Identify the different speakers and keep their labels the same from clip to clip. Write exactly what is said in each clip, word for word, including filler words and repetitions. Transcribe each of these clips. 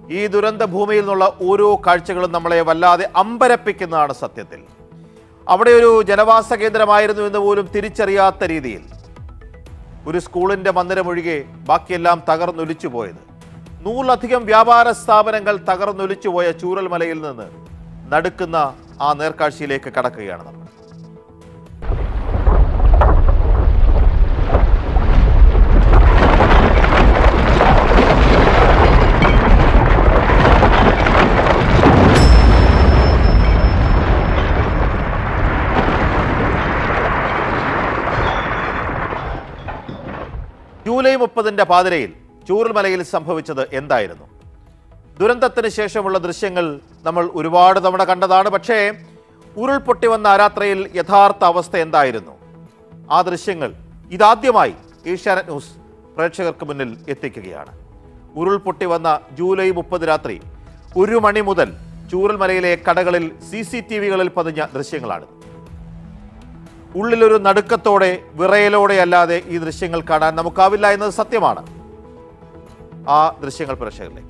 Speaker 1: ഈ ദുരന്ത ഭൂമിയിൽ നിന്നുള്ള ഓരോ കാഴ്ചകളും നമ്മളെ വല്ലാതെ അമ്പരപ്പിക്കുന്നതാണ് സത്യത്തിൽ. അവിടെ ഒരു ജനവാസ കേന്ദ്രമായിരുന്നു എന്ന് പോലും തിരിച്ചറിയാത്ത രീതിയിൽ ഒരു സ്കൂളിൻ്റെ മന്ദിരമൊഴികെ ബാക്കിയെല്ലാം തകർന്നൊലിച്ചു പോയത്. നൂറിലധികം വ്യാപാര സ്ഥാപനങ്ങൾ തകർന്നൊലിച്ചു പോയ ചൂരൽമലയിൽ നിന്ന് നടുക്കുന്ന ആ നേർക്കാഴ്ചയിലേക്ക് കടക്കുകയാണ് നമ്മൾ. ജൂലൈ മുപ്പതിൻ്റെ പാതിരയിൽ ചൂരൽമലയിൽ സംഭവിച്ചത് എന്തായിരുന്നു? ദുരന്തത്തിന് ശേഷമുള്ള ദൃശ്യങ്ങൾ നമ്മൾ ഒരുപാട് തവണ കണ്ടതാണ്. പക്ഷേ ഉരുൾപൊട്ടി വന്ന ആരാത്രയിൽ യഥാർത്ഥ അവസ്ഥ എന്തായിരുന്നു? ആ ദൃശ്യങ്ങൾ ഇതാദ്യമായി ഏഷ്യാനെറ്റ് ന്യൂസ് പ്രേക്ഷകർക്ക് മുന്നിൽ എത്തിക്കുകയാണ്. ഉരുൾപൊട്ടി വന്ന ജൂലൈ മുപ്പത് രാത്രി ഒരു മണി മുതൽ ചൂരൽമലയിലെ കടകളിൽ സി സി ടി വികളിൽ പതിഞ്ഞ ദൃശ്യങ്ങളാണ്. ഉള്ളിലൊരു നടുക്കത്തോടെ വിറയലോടെ അല്ലാതെ ഈ ദൃശ്യങ്ങൾ കാണാൻ നമുക്കാവില്ല എന്നത് സത്യമാണ്. ആ ദൃശ്യങ്ങൾ പ്രേക്ഷകരിലേക്ക്.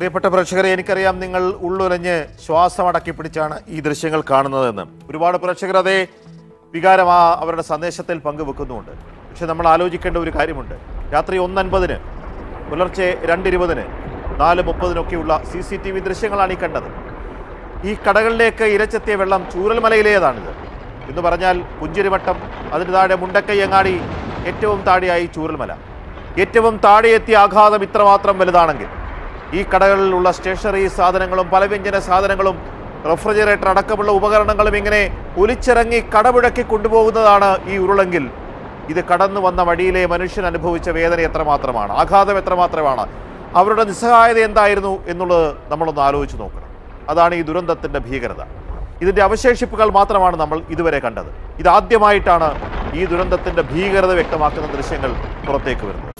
Speaker 1: പ്രിയപ്പെട്ട പ്രേക്ഷകരെ, എനിക്കറിയാം നിങ്ങൾ ഉള്ളുലഞ്ഞ് ശ്വാസം അടക്കി പിടിച്ചാണ് ഈ ദൃശ്യങ്ങൾ കാണുന്നതെന്ന്. ഒരുപാട് പ്രേക്ഷകർ അതേ വികാരം ആ അവരുടെ സന്ദേശത്തിൽ പങ്കുവെക്കുന്നുമുണ്ട്. പക്ഷെ നമ്മൾ ആലോചിക്കേണ്ട ഒരു കാര്യമുണ്ട്. രാത്രി ഒന്നൻപതിന്, പുലർച്ചെ രണ്ടിരുപതിന്, നാല് മുപ്പതിനൊക്കെയുള്ള സി സി ടി വി ദൃശ്യങ്ങളാണ് ഈ കണ്ടത്. ഈ കടകളിലേക്ക് ഇരച്ചെത്തിയ വെള്ളം ചൂരൽമലയിലേതാണിത് എന്ന് പറഞ്ഞാൽ പുഞ്ചിരിമട്ടം, അതിന് താഴെ മുണ്ടക്കൈ അങ്ങാടി, ഏറ്റവും താഴെയായി ചൂരൽമല. ഏറ്റവും താഴെ എത്തിയ ആഘാതം ഇത്രമാത്രം വലുതാണെങ്കിൽ ഈ കടകളിലുള്ള സ്റ്റേഷനറി സാധനങ്ങളും പലവ്യഞ്ജന സാധനങ്ങളും റെഫ്രിജറേറ്റർ അടക്കമുള്ള ഉപകരണങ്ങളും ഇങ്ങനെ ഒലിച്ചിറങ്ങി കടപുഴക്കി കൊണ്ടുപോകുന്നതാണ് ഈ ഉരുളെങ്കിൽ ഇത് കടന്നു വന്ന വഴിയിലെ മനുഷ്യൻ അനുഭവിച്ച വേദന എത്രമാത്രമാണ്, ആഘാതം എത്രമാത്രമാണ്, അവരുടെ നിസ്സഹായത എന്തായിരുന്നു എന്നുള്ളത് നമ്മളൊന്ന് ആലോചിച്ച് നോക്കണം. അതാണ് ഈ ദുരന്തത്തിൻ്റെ ഭീകരത. ഇതിൻ്റെ അവശേഷിപ്പുകൾ മാത്രമാണ് നമ്മൾ ഇതുവരെ കണ്ടത്. ഇതാദ്യമായിട്ടാണ് ഈ ദുരന്തത്തിൻ്റെ ഭീകരത വ്യക്തമാക്കുന്ന ദൃശ്യങ്ങൾ പുറത്തേക്ക് വരുന്നത്.